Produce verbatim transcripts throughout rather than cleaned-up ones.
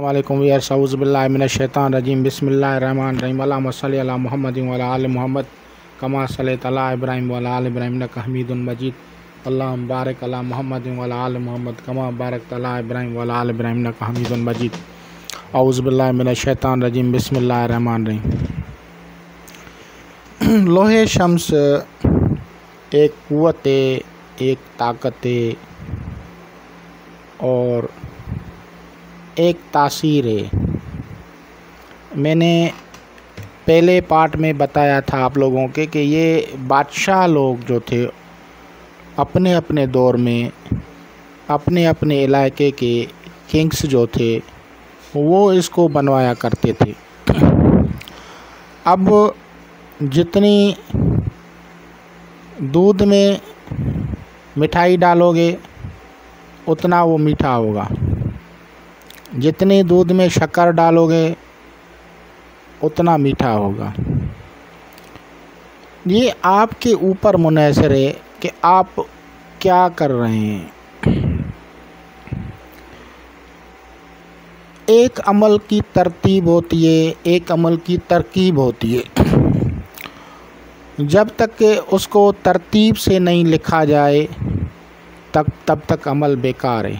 अस्सलामुअलैकुम व्यूअर्स, औज़ु बिल्लाहि मिनश शैतानिर रजीम, बिस्मिल्लाहिर रहमानिर रहीम। अल्लाहुम्मा सल्लि अला मुहम्मदिन व अला आलि मुहम्मद कमा सल्लैता अला इब्राहीम व अला आलि इब्राहीम इन्नका हमीदुम मजीद। अल्लाहुम्मा बारिक अला मुहम्मदिन व अला आलि मुहम्मद कमा बारकता अला इब्राहीम व अला आलि इब्राहीम इन्नका हमीदुम मजीद। औज़ु बिल्लाहि मिनश शैतानिर रजीम, बिस्मिल्लाहिर रहमानिर रहीम। लोहे शम्स एक क़ुव्वत, एक ताकत और एक तासीर है। मैंने पहले पार्ट में बताया था आप लोगों के कि ये बादशाह लोग जो थे अपने अपने दौर में अपने अपने इलाके के किंग्स जो थे वो इसको बनवाया करते थे। अब जितनी दूध में मिठाई डालोगे उतना वो मीठा होगा, जितने दूध में शक्कर डालोगे उतना मीठा होगा। ये आपके ऊपर मुनहसर है कि आप क्या कर रहे हैं। एक अमल की तरतीब होती है, एक अमल की तरकीब होती है। जब तक कि उसको तरतीब से नहीं लिखा जाए तब तब तक अमल बेकार है।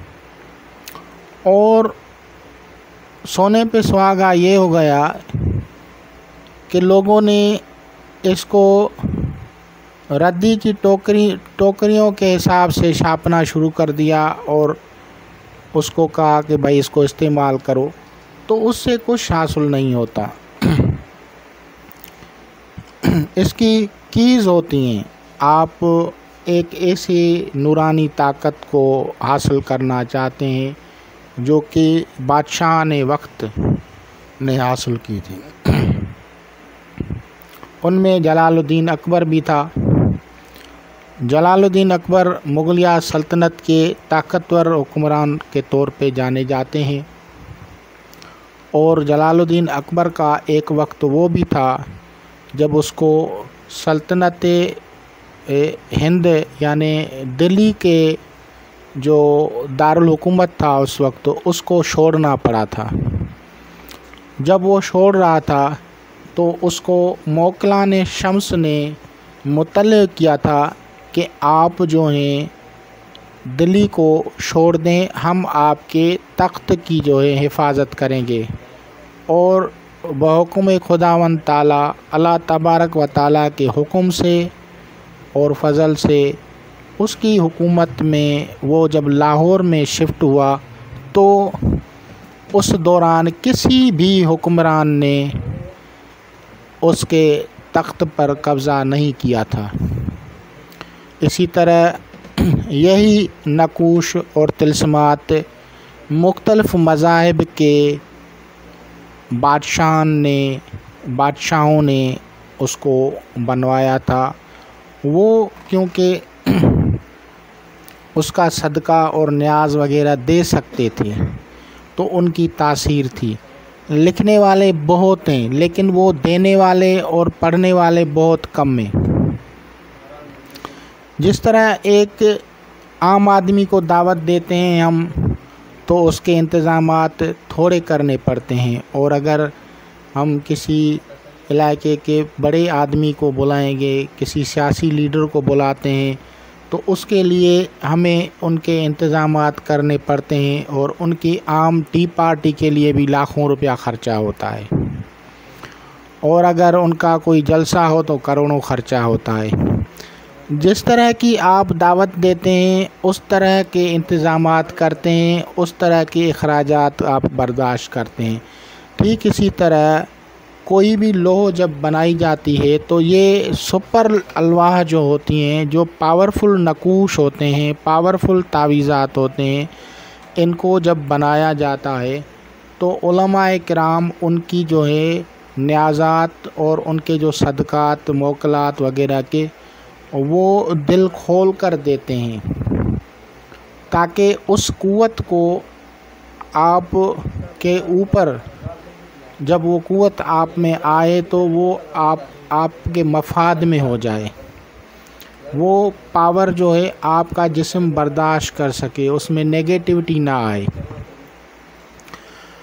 और सोने पे सुहागा ये हो गया कि लोगों ने इसको रद्दी की टोकरी टोकरियों के हिसाब से छापना शुरू कर दिया और उसको कहा कि भाई इसको इस्तेमाल करो, तो उससे कुछ हासिल नहीं होता। इसकी कीज़ होती हैं। आप एक ऐसी नूरानी ताकत को हासिल करना चाहते हैं जो कि बादशाह ने वक्त ने हासिल की थी। उनमें जलालुद्दीन अकबर भी था। जलालुद्दीन अकबर मुगलिया सल्तनत के ताकतवर हुक्मरान के तौर पे जाने जाते हैं। और जलालुद्दीन अकबर का एक वक्त वो भी था जब उसको सल्तनत हिंद यानी दिल्ली के जो दारुल हुकूमत था उस वक्त उसको छोड़ना पड़ा था। जब वो छोड़ रहा था तो उसको मोकलाने शम्स ने मुतल्ले किया था कि आप जो हैं दिल्ली को छोड़ दें, हम आपके तख्त की जो है हिफाजत करेंगे। और बहुकुम खुदावंद ताला अल्लाह तबारक व ताला के हुक्म से और फजल से उसकी हुकूमत में वो जब लाहौर में शिफ्ट हुआ तो उस दौरान किसी भी हुक्मरान ने उसके तख्त पर कब्ज़ा नहीं किया था। इसी तरह यही नकूश और तिल्स्मात मुख्तलिफ़ मज़ाहिब के बादशाह ने बादशाहों ने उसको बनवाया था। वो क्योंकि उसका सदका और न्याज वगैरह दे सकते थे तो उनकी तासीर थी। लिखने वाले बहुत हैं लेकिन वो देने वाले और पढ़ने वाले बहुत कम हैं। जिस तरह एक आम आदमी को दावत देते हैं हम तो उसके इंतज़ामात थोड़े करने पड़ते हैं, और अगर हम किसी इलाके के बड़े आदमी को बुलाएंगे, किसी सियासी लीडर को बुलाते हैं तो उसके लिए हमें उनके इंतज़ामात करने पड़ते हैं और उनकी आम टी पार्टी के लिए भी लाखों रुपया ख़र्चा होता है। और अगर उनका कोई जलसा हो तो करोड़ों ख़र्चा होता है। जिस तरह की आप दावत देते हैं उस तरह के इंतज़ामात करते हैं, उस तरह के अखराजात आप बर्दाश्त करते हैं। ठीक इसी तरह कोई भी लोह जब बनाई जाती है तो ये सुपर अलवाह जो होती हैं, जो पावरफुल नकूश होते हैं, पावरफुल तावीज़ात होते हैं, इनको जब बनाया जाता है तो उलमाए किराम उनकी जो है न्याज़ात और उनके जो सदक़ात मोकलात वगैरह के वो दिल खोल कर देते हैं ताकि उस क़ुव्वत को आप के ऊपर जब वो क़ुव्वत आप में आए तो वो आप आपके मफाद में हो जाए। वो पावर जो है आपका जिस्म बर्दाश्त कर सके, उसमें नेगेटिविटी ना आए।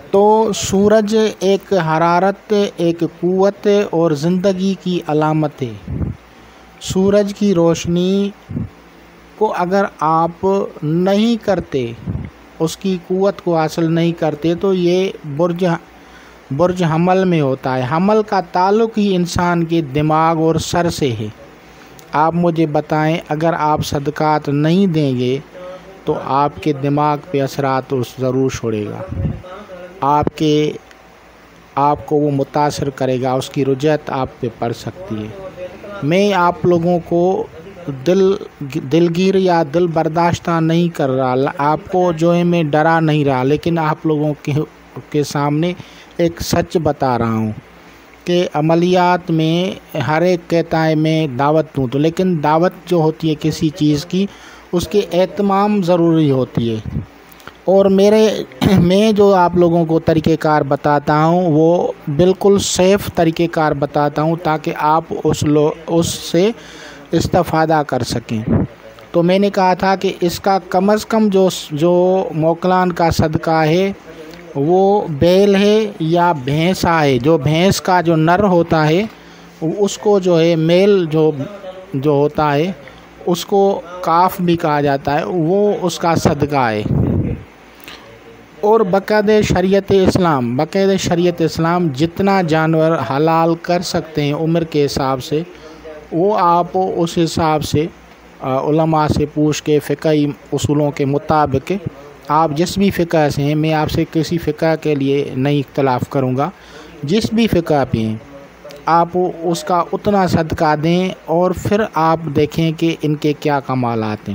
تو سورج ایک حرارت، ایک قوت اور زندگی کی علامت ہے۔ سورج کی روشنی کو اگر آپ نہیں کرتے، اس کی قوت کو حاصل نہیں کرتے، تو یہ برج برج حمل میں ہوتا ہے۔ حمل کا تعلق ہی انسان کے دماغ اور سر سے ہے۔ آپ مجھے بتائیں، اگر آپ صدقات نہیں دیں گے تو آپ کے دماغ پہ اثرات ضرور چھوڑے گا، آپ کے آپ کو وہ متاثر کرے گا، اس کی رجعت آپ پہ پڑ سکتی ہے۔ میں آپ لوگوں کو دل دلگیر یا دل برداشتہ نہیں کر رہا، آپ کو جو ہے میں ڈرا نہیں رہا، لیکن آپ لوگوں کے کے سامنے ایک سچ بتا رہا ہوں کہ عملیات میں ہر ایک کہتا ہے میں دعوت دوں، تو لیکن دعوت جو ہوتی ہے کسی چیز کی، اس کے اہتمام ضروری ہوتی ہے۔ اور میرے میں جو آپ لوگوں کو طریقہ کار بتاتا ہوں وہ بالکل سیف طریقہ کار بتاتا ہوں تاکہ آپ اس لو اس سے استفادہ کر سکیں۔ تو میں نے کہا تھا کہ اس کا کم از کم جو جو موکلان کا صدقہ ہے وہ بیل ہے یا بھینسا ہے۔ جو بھینس کا جو نر ہوتا ہے اس کو جو ہے میل جو جو ہوتا ہے اس کو کاف بھی کہا جاتا ہے، وہ اس کا صدقہ ہے۔ اور باقاعدہ شریعت اسلام باقاعدہ شریعت اسلام جتنا جانور حلال کر سکتے ہیں عمر کے حساب سے، وہ آپ اس حساب سے علماء سے پوچھ کے فقہی اصولوں کے مطابق، آپ جس بھی فقہ سے ہیں، میں آپ سے کسی فقہ کے لیے نہیں اختلاف کروں گا، جس بھی فقہ پہ ہیں آپ اس کا اتنا صدقہ دیں اور پھر آپ دیکھیں کہ ان کے کیا کمالات ہیں۔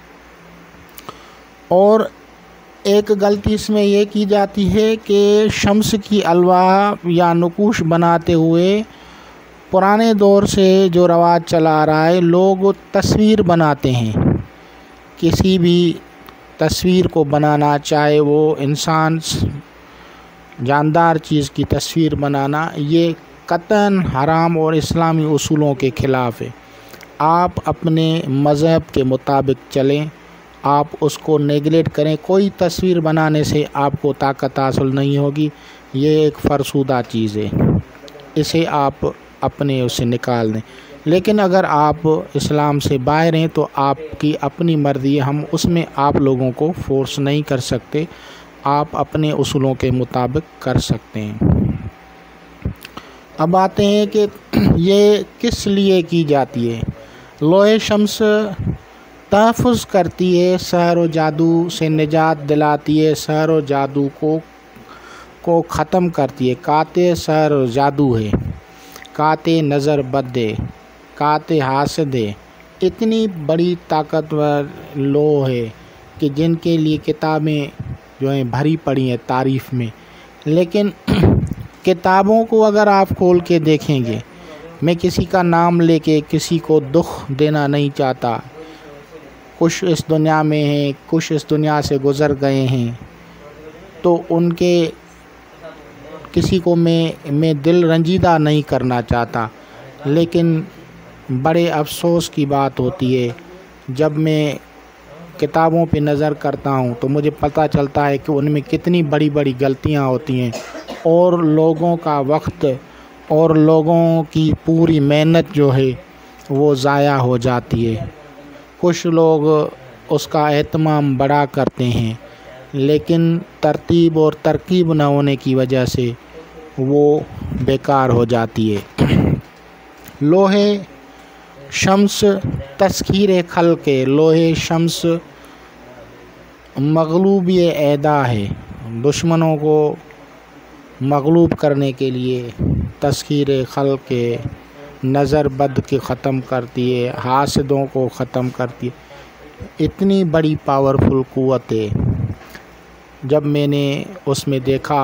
اور ایک غلطی اس میں یہ کی جاتی ہے کہ شمس کی الواح یا نقوش بناتے ہوئے پرانے دور سے جو رواج چلا آ رہا ہے، لوگ تصویر بناتے ہیں۔ کسی بھی تصویر کو بنانا، چاہے وہ انسان جاندار چیز کی تصویر بنانا، یہ قطعاً حرام اور اسلامی اصولوں کے خلاف ہے۔ آپ اپنے مذہب کے مطابق چلیں، آپ اس کو نیگلیکٹ کریں۔ کوئی تصویر بنانے سے آپ کو طاقت حاصل نہیں ہوگی، یہ ایک فرسودہ چیز ہے، اسے آپ اپنے اسے نکال دیں۔ لیکن اگر آپ اسلام سے باہر ہیں تو آپ کی اپنی مرضی ہے، ہم اس میں آپ لوگوں کو فورس نہیں کر سکتے، آپ اپنے اصولوں کے مطابق کر سکتے ہیں۔ اب آتے ہیں کہ یہ کس لیے کی جاتی ہے۔ لوح شمس تحفظ کرتی ہے، سحر و جادو سے نجات دلاتی ہے، سحر و جادو کو کو ختم کرتی ہے۔ قاطع سحر و جادو ہے، قاطع نظر بد ہے، قاطع حاسد ہے۔ اتنی بڑی طاقتور لوح ہے کہ جن کے لیے کتابیں جو ہیں بھری پڑی ہیں تعریف میں، لیکن کتابوں کو اگر آپ کھول کے دیکھیں گے، میں کسی کا نام لے کے کسی کو دکھ دینا نہیں چاہتا، کچھ اس دنیا میں ہیں، کچھ اس دنیا سے گزر گئے ہیں، تو ان کے کسی کو میں میں دل رنجیدہ نہیں کرنا چاہتا، لیکن بڑے افسوس کی بات ہوتی ہے جب میں کتابوں پہ نظر کرتا ہوں تو مجھے پتہ چلتا ہے کہ ان میں کتنی بڑی بڑی غلطیاں ہوتی ہیں، اور لوگوں کا وقت اور لوگوں کی پوری محنت جو ہے وہ ضائع ہو جاتی ہے۔ کچھ لوگ اس کا اہتمام بڑا کرتے ہیں، لیکن ترتیب اور ترکیب نہ ہونے کی وجہ سے وہ بیکار ہو جاتی ہے۔ لوح شمس تسخیر خلق ہے، لوح شمس مغلوبی اعدا ہے، دشمنوں کو مغلوب کرنے کے لیے تسخیر خلق ہے، نظر بد کے ختم کرتی ہے، حاسدوں کو ختم کرتی ہے۔ اتنی بڑی پاورفل قوت ہے۔ جب میں نے اس میں دیکھا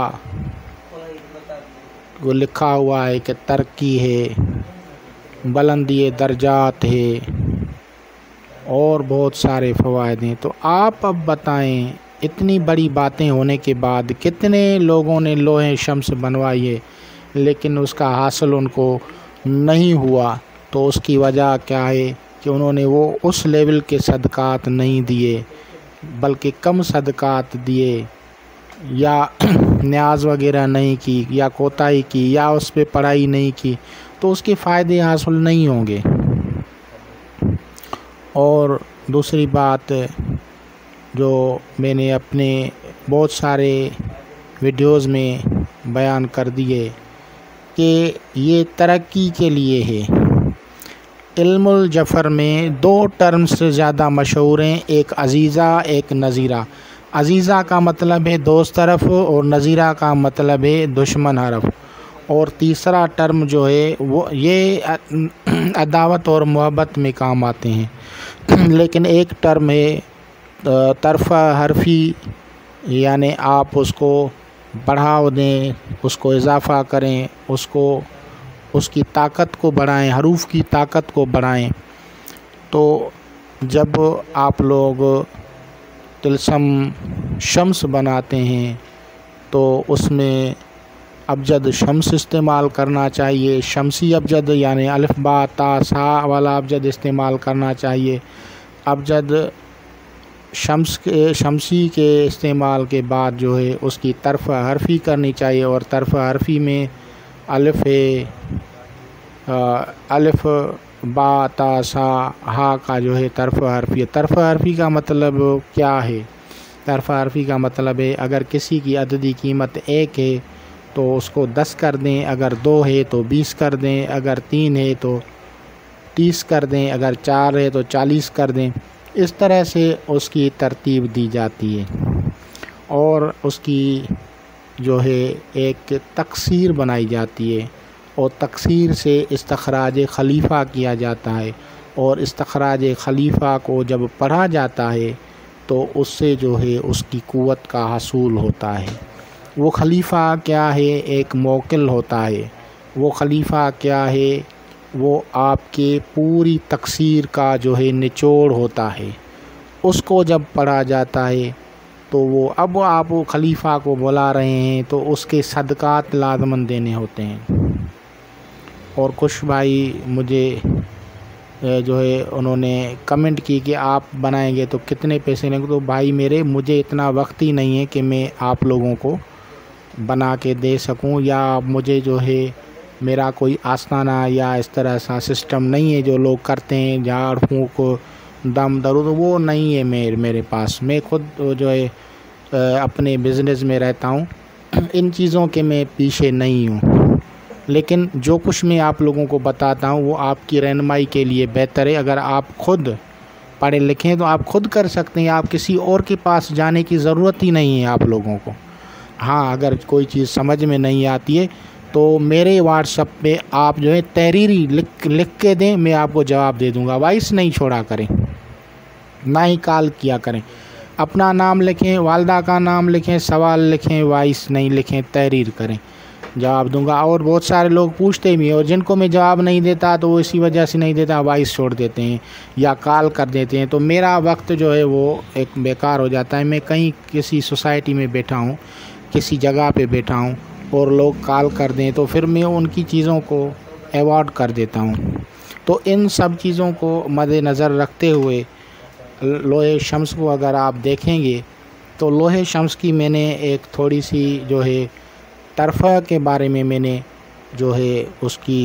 وہ لکھا ہوا ہے کہ ترقی ہے، بلندی درجات ہے اور بہت سارے فوائد ہیں، تو آپ اب بتائیں اتنی بڑی باتیں ہونے کے بعد کتنے لوگوں نے لوح شمس بنوائی ہے لیکن اس کا حاصل ان کو نہیں ہوا، تو اس کی وجہ کیا ہے کہ انہوں نے وہ اس لیول کے صدقات نہیں دیے بلکہ کم صدقات دیے، یا نیاز وغیرہ نہیں کی یا کوتاہی کی یا اس پہ پڑھائی نہیں کی تو اس کے فائدے حاصل نہیں ہوں گے۔ اور دوسری بات جو میں نے اپنے بہت سارے ویڈیوز میں بیان کر دیے کہ یہ ترقی کے لیے ہے۔ علم الجفر میں دو ٹرمز سے زیادہ مشہور ہیں، ایک عزیزہ ایک نذیرہ۔ عزیزہ کا مطلب ہے دوست طرف اور نذیرہ کا مطلب ہے دشمن حرف۔ اور تیسرا ٹرم جو ہے وہ یہ عداوت اور محبت میں کام آتے ہیں، لیکن ایک ٹرم ہے طرفہ حرفی، یعنی آپ اس کو بڑھاؤ دیں، اس کو اضافہ کریں، اس کو اس کی طاقت کو بڑھائیں، حروف کی طاقت کو بڑھائیں۔ تو جب آپ لوگ طلسم شمس بناتے ہیں تو اس میں ابجد شمس استعمال کرنا چاہیے، شمسی ابجد یعنی الف با تا سا والا ابجد استعمال کرنا چاہیے۔ ابجد شمس کے شمسی کے استعمال کے بعد جو ہے اس کی طرف حرفی کرنی چاہیے، اور طرف حرفی میں الف ہے، الف با تا سا ہا کا جو ہے طرف حرفی ہے۔ طرف حرفی کا مطلب کیا ہے؟ طرف حرفی کا مطلب ہے اگر کسی کی عددی قیمت ایک ہے تو اس کو دس کر دیں، اگر دو ہے تو بیس کر دیں، اگر تین ہے تو تیس کر دیں، اگر چار ہے تو چالیس کر دیں۔ اس طرح سے اس کی ترتیب دی جاتی ہے، اور اس کی جو ہے ایک تکسیر بنائی جاتی ہے، اور تکسیر سے استخراج خلیفہ کیا جاتا ہے، اور استخراج خلیفہ کو جب پڑھا جاتا ہے تو اس سے جو ہے اس کی قوت کا حصول ہوتا ہے۔ وہ خلیفہ کیا ہے؟ ایک موکل ہوتا ہے۔ وہ خلیفہ کیا ہے؟ وہ آپ کے پوری تکسیر کا جو ہے نچوڑ ہوتا ہے۔ اس کو جب پڑھا جاتا ہے تو وہ اب آپ خلیفہ کو بلا رہے ہیں تو اس کے صدقات لازماً دینے ہوتے ہیں۔ اور کچھ بھائی مجھے جو ہے انہوں نے کمنٹ کی کہ آپ بنائیں گے تو کتنے پیسے لیں گے؟ تو بھائی میرے، مجھے اتنا وقت ہی نہیں ہے کہ میں آپ لوگوں کو بنا کے دے سکوں، یا مجھے جو ہے میرا کوئی آستانہ یا اس طرح سا سسٹم نہیں ہے جو لوگ کرتے ہیں، جھاڑ پھونک دم درود، وہ نہیں ہے میرے میرے پاس۔ میں خود جو ہے اپنے بزنس میں رہتا ہوں، ان چیزوں کے میں پیچھے نہیں ہوں، لیکن جو کچھ میں آپ لوگوں کو بتاتا ہوں وہ آپ کی رہنمائی کے لیے بہتر ہے۔ اگر آپ خود پڑھے لکھیں تو آپ خود کر سکتے ہیں، آپ کسی اور کے پاس جانے کی ضرورت ہی نہیں ہے آپ لوگوں کو۔ ہاں، اگر کوئی چیز سمجھ میں نہیں آتی ہے تو میرے واٹس ایپ پہ آپ جو ہے تحریری لکھ لکھ کے دیں، میں آپ کو جواب دے دوں گا۔ وائس نہیں چھوڑا کریں، نہ ہی کال کیا کریں۔ اپنا نام لکھیں، والدہ کا نام لکھیں، سوال لکھیں، وائس نہیں لکھیں، تحریر کریں، جواب دوں گا۔ اور بہت سارے لوگ پوچھتے بھی ہیں، اور جن کو میں جواب نہیں دیتا تو وہ اسی وجہ سے نہیں دیتا، وائس چھوڑ دیتے ہیں یا کال کر دیتے ہیں، تو میرا وقت جو ہے وہ ایک بیکار ہو جاتا ہے۔ میں کہیں کسی سوسائٹی میں بیٹھا ہوں، کسی جگہ پہ بیٹھا ہوں، اور لوگ کال کر دیں تو پھر میں ان کی چیزوں کو ایوارڈ کر دیتا ہوں۔ تو ان سب چیزوں کو مد نظر رکھتے ہوئے لوح شمس کو اگر آپ دیکھیں گے تو لوح شمس کی میں نے ایک تھوڑی سی جو ہے طرفہ کے بارے میں میں نے جو ہے اس کی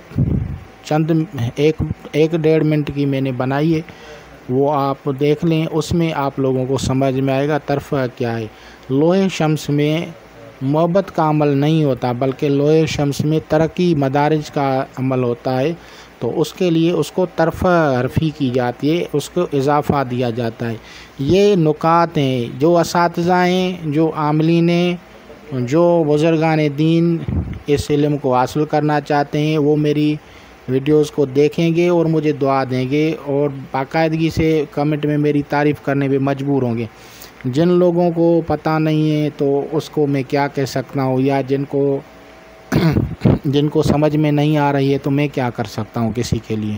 چند ایک ایک ڈیڑھ منٹ کی میں نے بنائی ہے، وہ آپ دیکھ لیں، اس میں آپ لوگوں کو سمجھ میں آئے گا طرفہ کیا ہے۔ لوح شمس میں محبت کا عمل نہیں ہوتا، بلکہ لوح شمس میں ترقی مدارج کا عمل ہوتا ہے، تو اس کے لیے اس کو طرفہ حرفی کی جاتی ہے، اس کو اضافہ دیا جاتا ہے۔ یہ نکات ہیں، جو اساتذہ ہیں، جو عاملین ہیں، جو بزرگان دین اس علم کو حاصل کرنا چاہتے ہیں، وہ میری ویڈیوز کو دیکھیں گے اور مجھے دعا دیں گے، اور باقاعدگی سے کمنٹ میں میری تعریف کرنے پہ مجبور ہوں گے۔ جن لوگوں کو پتہ نہیں ہے تو اس کو میں کیا کہہ سکتا ہوں، یا جن کو جن کو سمجھ میں نہیں آ رہی ہے تو میں کیا کر سکتا ہوں کسی کے لیے۔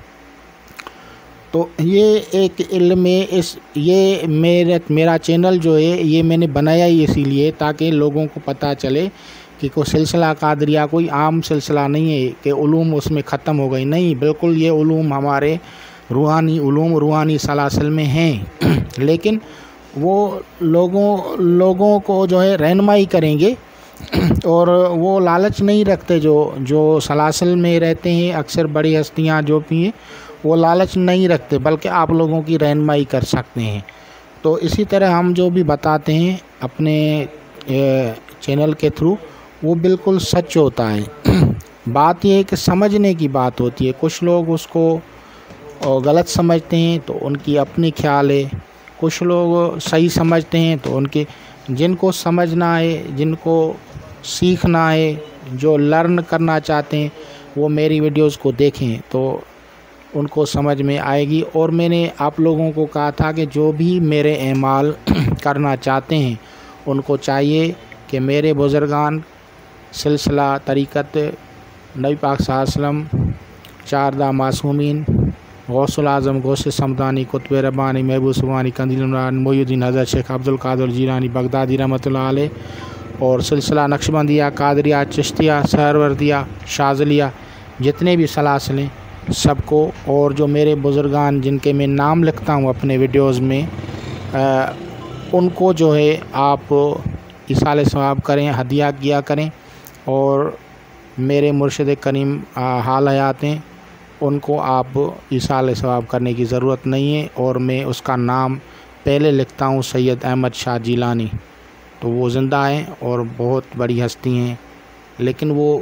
تو یہ ایک علم ہے، اس یہ میرا میرا چینل جو ہے یہ میں نے بنایا ہی اسی لیے تاکہ لوگوں کو پتہ چلے کہ کوئی سلسلہ قادریہ کوئی عام سلسلہ نہیں ہے کہ علوم اس میں ختم ہو گئی، نہیں، بالکل یہ علوم ہمارے روحانی علوم روحانی سلاسل میں ہیں، لیکن وہ لوگوں لوگوں کو جو ہے رہنمائی کریں گے، اور وہ لالچ نہیں رکھتے، جو جو سلاسل میں رہتے ہیں اکثر بڑی ہستیاں جو بھی ہیں وہ لالچ نہیں رکھتے، بلکہ آپ لوگوں کی رہنمائی کر سکتے ہیں۔ تو اسی طرح ہم جو بھی بتاتے ہیں اپنے چینل کے تھرو وہ بالکل سچ ہوتا ہے۔ بات یہ ہے کہ سمجھنے کی بات ہوتی ہے، کچھ لوگ اس کو غلط سمجھتے ہیں تو ان کی اپنی خیال ہے، کچھ لوگ صحیح سمجھتے ہیں تو ان کے جن کو سمجھنا ہے، جن کو سیکھنا ہے، جو لرن کرنا چاہتے ہیں وہ میری ویڈیوز کو دیکھیں تو ان کو سمجھ میں آئے گی۔ اور میں نے آپ لوگوں کو کہا تھا کہ جو بھی میرے اعمال کرنا چاہتے ہیں ان کو چاہیے کہ میرے بزرگان سلسلہ طریقت نبی پاک صلی اللہ علیہ وسلم، چاردہ معصومین، غوث العظم، غوث سمدانی، قطب ربانی، محبوب سبحانی، قندیل عمران، محی الدین حضرت شیخ عبد القادر جیلانی بغدادی رحمۃ اللہ علیہ، اور سلسلہ نقشبندیہ، قادریہ، چشتیہ، سہروردیہ، شاذلیہ، جتنے بھی سلاسل ہیں سب کو، اور جو میرے بزرگان جن کے میں نام لکھتا ہوں اپنے ویڈیوز میں، ان کو جو ہے آپ ایصال ثواب کریں، ہدیہ کیا کریں، اور میرے مرشد کریم حال حیات ہیں ان کو آپ ایصال ثواب کرنے کی ضرورت نہیں ہے، اور میں اس کا نام پہلے لکھتا ہوں سید احمد شاہ جیلانی، تو وہ زندہ ہیں اور بہت بڑی ہستی ہیں، لیکن وہ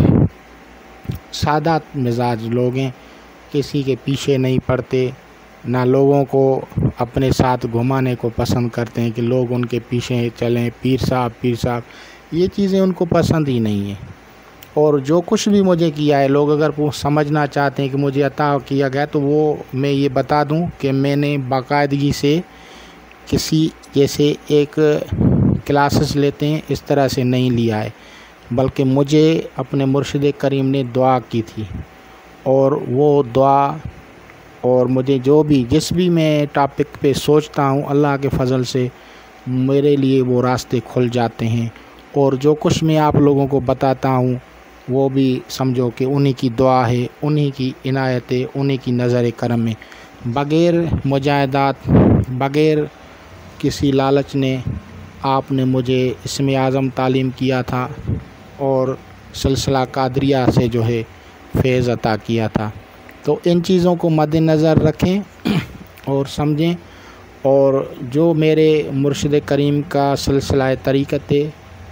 سادہ مزاج لوگ ہیں، کسی کے پیچھے نہیں پڑتے، نہ لوگوں کو اپنے ساتھ گھمانے کو پسند کرتے ہیں کہ لوگ ان کے پیچھے چلیں، پیر صاحب پیر صاحب، یہ چیزیں ان کو پسند ہی نہیں ہیں۔ اور جو کچھ بھی مجھے کیا ہے، لوگ اگر وہ سمجھنا چاہتے ہیں کہ مجھے عطا کیا گیا تو وہ میں یہ بتا دوں کہ میں نے باقاعدگی سے کسی جیسے ایک کلاسز لیتے ہیں اس طرح سے نہیں لیا ہے، بلکہ مجھے اپنے مرشد کریم نے دعا کی تھی، اور وہ دعا اور مجھے جو بھی جس بھی میں ٹاپک پہ سوچتا ہوں اللہ کے فضل سے میرے لیے وہ راستے کھل جاتے ہیں، اور جو کچھ میں آپ لوگوں کو بتاتا ہوں وہ بھی سمجھو کہ انہی کی دعا ہے، انہی کی عنایت ہے، انہی کی نظر کرم ہے۔ بغیر مجاہدات، بغیر کسی لالچ نے آپ نے مجھے اسم اعظم تعلیم کیا تھا، اور سلسلہ قادریہ سے جو ہے فیض عطا کیا تھا، تو ان چیزوں کو مد نظر رکھیں اور سمجھیں، اور جو میرے مرشد کریم کا سلسلہ طریقت ہے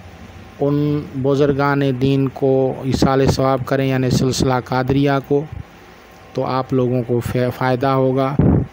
ان بزرگان دین کو ایصال ثواب کریں، یعنی سلسلہ قادریہ کو، تو آپ لوگوں کو فائدہ ہوگا۔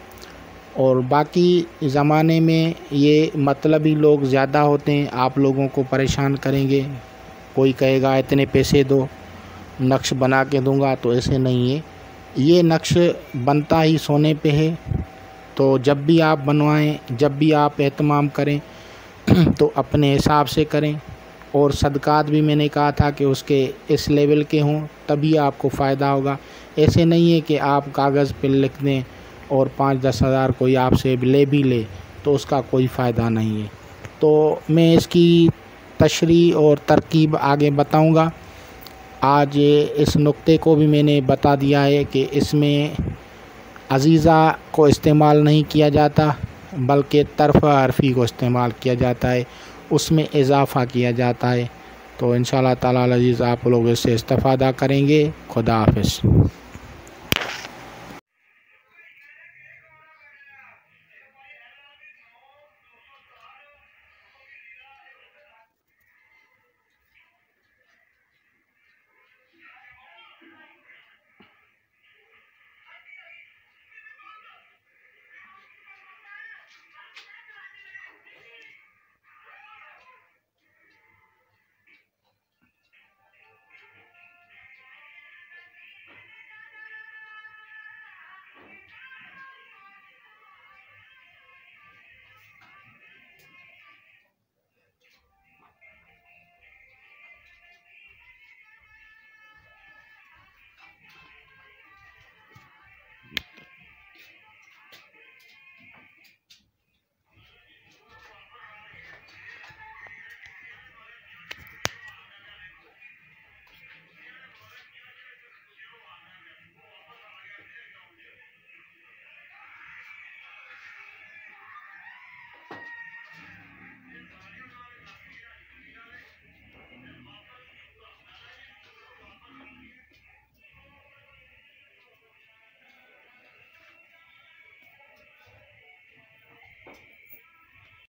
اور باقی زمانے میں یہ مطلبی لوگ زیادہ ہوتے ہیں، آپ لوگوں کو پریشان کریں گے، کوئی کہے گا اتنے پیسے دو نقش بنا کے دوں گا، تو ایسے نہیں ہے، یہ نقش بنتا ہی سونے پہ ہے، تو جب بھی آپ بنوائیں، جب بھی آپ اہتمام کریں تو اپنے حساب سے کریں، اور صدقات بھی میں نے کہا تھا کہ اس کے اس لیول کے ہوں تبھی آپ کو فائدہ ہوگا، ایسے نہیں ہے کہ آپ کاغذ پہ لکھ دیں اور پانچ دس ہزار کوئی آپ سے لے بھی لے تو اس کا کوئی فائدہ نہیں ہے۔ تو میں اس کی تشریح اور ترکیب آگے بتاؤں گا۔ آج اس نقطے کو بھی میں نے بتا دیا ہے کہ اس میں عزیزہ کو استعمال نہیں کیا جاتا بلکہ طرفہ حرفی کو استعمال کیا جاتا ہے، اس میں اضافہ کیا جاتا ہے، تو انشاءاللہ تعالی العزیز آپ لوگ اس سے استفادہ کریں گے۔ خدا حافظ۔